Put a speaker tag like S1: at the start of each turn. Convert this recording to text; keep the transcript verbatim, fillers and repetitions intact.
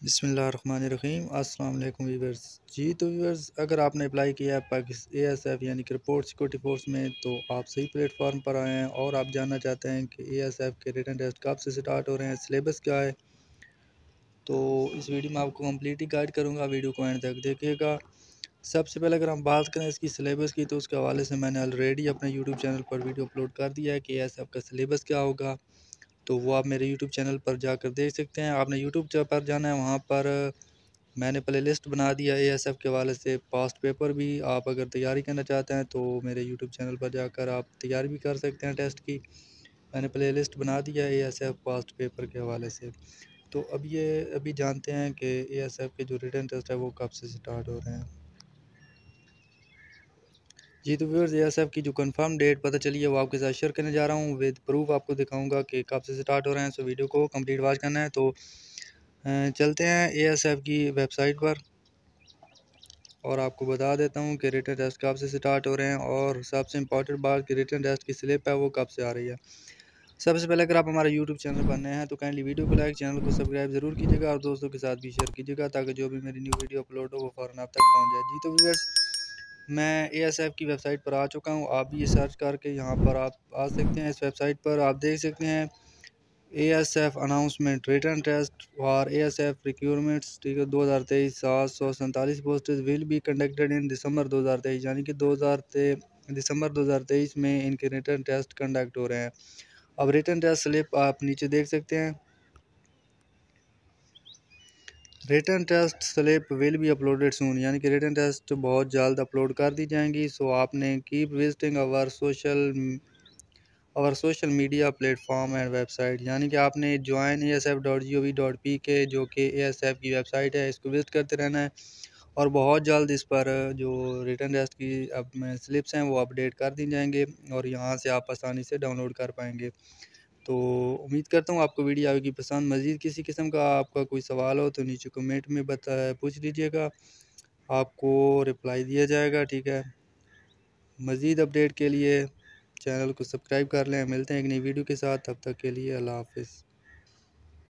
S1: बिस्मिल्लाहिर्रहमानिर्रहीम अस्सलाम वालेकुम व्यूअर्स। जी तो व्यूअर्स, अगर आपने अप्लाई किया है पाकिस्तान ए एस एफ़ यानी कि रिपोर्ट सिक्योरिटी फोर्स में, तो आप सही प्लेटफॉर्म पर आए हैं और आप जानना चाहते हैं कि ए एस एफ़ के रिटन टेस्ट कब से स्टार्ट हो रहे हैं, सिलेबस क्या है। तो इस वीडियो में आपको कम्प्लीटली गाइड करूँगा, वीडियो को एंड तक देखिएगा। सबसे पहले अगर हम बात करें इसकी सिलेबस की, तो उसके हवाले से मैंने ऑलरेडी अपने यूट्यूब चैनल पर वीडियो अपलोड कर दिया है कि ए एस एफ़ का सिलेबस क्या होगा। तो वो आप मेरे यूट्यूब चैनल पर जाकर देख सकते हैं। आपने यूट्यूब पर जाना है, वहाँ पर मैंने प्ले लिस्ट बना दिया ए एस एफ़ के हवाले से। पास्ट पेपर भी आप अगर तैयारी करना चाहते हैं तो मेरे यूट्यूब चैनल पर जाकर आप तैयारी भी कर सकते हैं टेस्ट की। मैंने प्ले लिस्ट बना दिया A S F past paper के हवाले से। तो अब ये अभी जानते हैं कि ए एस एफ़ के जो रिटन टेस्ट है वो कब से स्टार्ट हो रहे हैं। जी तो व्यूअर्स, ए एस एफ़ की जो कंफर्म डेट पता चली है वो आपके साथ शेयर करने जा रहा हूँ। विद प्रूफ आपको दिखाऊंगा कि कब से स्टार्ट हो रहे हैं। सो वीडियो को कंप्लीट वॉच करना है। तो चलते हैं ए एस एफ़ की वेबसाइट पर और आपको बता देता हूँ कि रिटन टेस्ट कब से स्टार्ट हो रहे हैं और सबसे इम्पॉर्टेंट बात कि रिटन टेस्ट की स्लिप है वो कब से आ रही है। सबसे पहले अगर आप हमारे यूट्यूब चैनल पर नए हैं तो काइंडली वीडियो को लाइक, चैनल को सब्सक्राइब ज़रूर कीजिएगा और दोस्तों के साथ भी शेयर कीजिएगा ताकि जो भी मेरी न्यू वीडियो अपलोड हो वो फ़ौरन आप तक पहुँच जाए। जी तो व्यूअर्स, मैं ए एस एफ़ की वेबसाइट पर आ चुका हूँ। आप भी ये सर्च करके यहाँ पर आप आ सकते हैं। इस वेबसाइट पर आप देख सकते हैं A S F announcement written test और ए एस एफ़ रिक्रूटमेंट्स, ठीक है, दो हज़ार तेईस सात सौ सैंतालीस postage will be conducted in December दो हज़ार तेईस, यानी कि दो हज़ार दिसंबर दो हज़ार तेईस में इनके रिटन टेस्ट कंडक्ट हो रहे हैं। अब रिटन टेस्ट स्लिप आप नीचे देख सकते हैं। Written test slip will be uploaded soon, यानी कि रिटन टेस्ट बहुत जल्द अपलोड कर दी जाएंगी। सो आपने कीप विजिटिंग अवर सोशल और social media platform and website, यानी कि आपने join A S F dot G O V dot P K जो कि ए एस एफ की वेबसाइट है, इसको विजिट करते रहना है। और बहुत जल्द इस पर जो रिटन टेस्ट की अब स्लिप्स हैं वो अपडेट कर दी जाएंगे और यहाँ से आप आसानी से डाउनलोड कर पाएंगे। तो उम्मीद करता हूँ आपको वीडियो आएगी पसंद। मज़ीद किसी किस्म का आपका कोई सवाल हो तो नीचे कमेंट में बता पूछ लीजिएगा, आपको रिप्लाई दिया जाएगा, ठीक है। मज़ीद अपडेट के लिए चैनल को सब्सक्राइब कर लें। मिलते हैं एक नई वीडियो के साथ, तब तक के लिए अल्लाह हाफ़िज़।